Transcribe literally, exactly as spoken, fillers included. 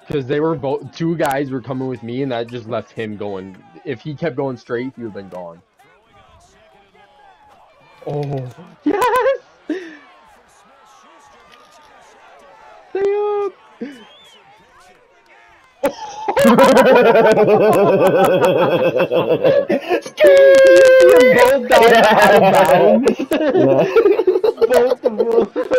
Because they were both, two guys were coming with me, and that just left him going. If he kept going straight, he would have been gone. Oh, yes! Stay up! Both died out of bounds. Both of them.